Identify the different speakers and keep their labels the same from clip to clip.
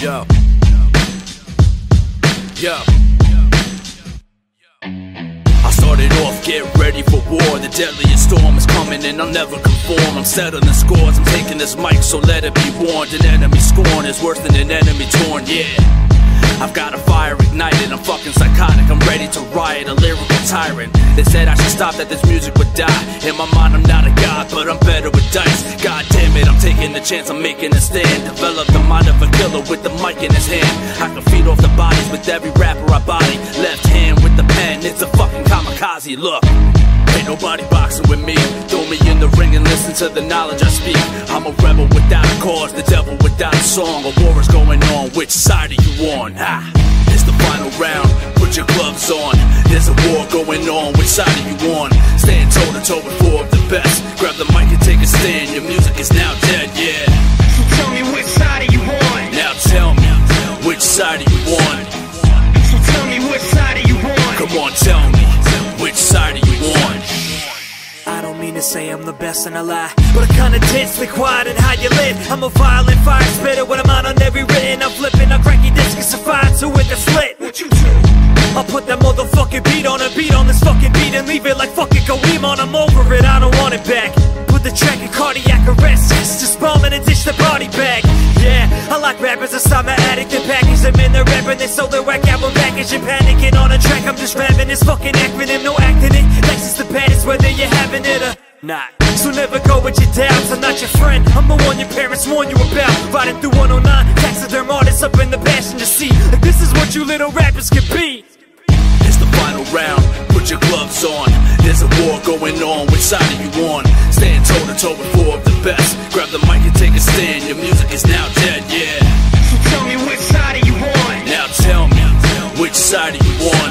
Speaker 1: Yo. Yo. I started off, get ready for war. The deadliest storm is coming and I'll never conform. I'm settling scores, I'm taking this mic, so let it be warned. An enemy scorn is worse than an enemy torn, yeah. I've got a fire ignited, I'm fucking psychotic, I'm ready to riot, a lyrical tyrant. They said I should stop, that this music would die. In my mind I'm not a god, but I'm better with dice. God damn it, I'm taking the chance, I'm making a stand. Develop the mind of a killer with the mic in his hand. I can feed off the bodies with every rapper I body. Left hand with the pen, it's a fucking kamikaze, look. Ain't nobody boxing with me. Throw me in the ring and listen to the knowledge I speak. I'm a rebel without a cause, the devil without a song. A war is going on, which side are you on? Ha! It's the final round, put your gloves on. There's a war going on, which side are you on? Stand toe to toe with four of the best. Grab the mic and take a stand, your music is now dead, yeah.
Speaker 2: So tell me which side are you on?
Speaker 1: Now tell me, which side are you on?
Speaker 2: So tell me which side are you on?
Speaker 1: Come on, tell me, which side are you on?
Speaker 3: I don't mean to say I'm the best and I lie, but I kinda tensely quiet and how you live. I'm a violent fire spitter when I'm out on every written. I'm flipping a cracky discus of fire to it that's lit.
Speaker 2: What you do?
Speaker 3: I'll put that motherfucking beat on this fucking beat and leave it like fucking Kareem on. I'm over it, I don't want it back. Put the track in cardiac arrest, just bomb and ditch the body bag. Yeah, I like rappers, I saw my addict and package them in the rap and they sold their whack album package and panicking on a track. I'm just rapping this fucking acronym, no acting it. Lexus the baddest whether you're having it or not. So never go with your doubts, I'm not your friend. I'm the one your parents warn you about. Riding through 109, taxiderm artists up in the passenger seat. Like this is what you little rappers can be.
Speaker 1: It's the final round, put your gloves on. There's a war going on, which side are you on? Stand toe to toe with four of the best. Grab the mic and take a stand, your music is now dead, yeah.
Speaker 2: So tell me which side are you on?
Speaker 1: Now tell me, which side are you on?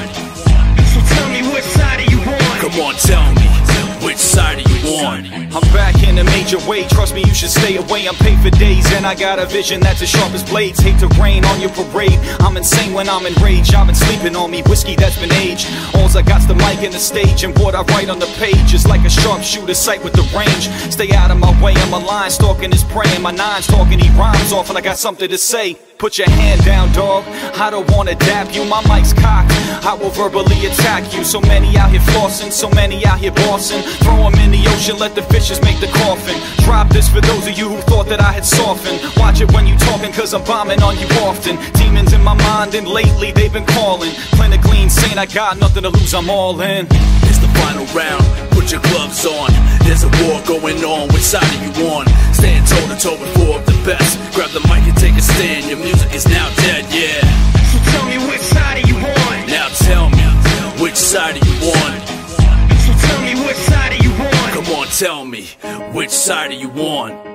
Speaker 2: So tell me which side are you on?
Speaker 1: Come on, tell me, which side are you on?
Speaker 4: I'm back in a major way, trust me you should stay away. I'm paid for days and I got a vision that's as sharp as blades. Hate to rain on your parade, I'm insane when I'm enraged. I've been sleeping on me, whiskey that's been aged. Alls I got's the mic and the stage, and what I write on the page is like a sharpshooter sight with the range. Stay out of my way, I'm a line stalking his prey, and my nine's talking, he rhymes off and I got something to say. Put your hand down, dog, I don't wanna dap you, my mic's cocked, I will verbally attack you. So many out here flossing, so many out here bossing. Throw them in the ocean, let the fishes make the coffin. Drop this for those of you who thought that I had softened. Watch it when you talking, cause I'm bombing on you often. Demons in my mind and lately they've been calling. Clinically insane, I got nothing to lose, I'm all in.
Speaker 1: It's the final round, put your gloves on. There's a war going on, which side are you on? Stand toe to toe with four of the best. Grab the mic and take a stand, your music is now dead, yeah.
Speaker 2: So tell me which side are you on?
Speaker 1: Now tell me, which side are you on?
Speaker 2: So tell me which side are you on?
Speaker 1: Come on, tell me, which side are you on?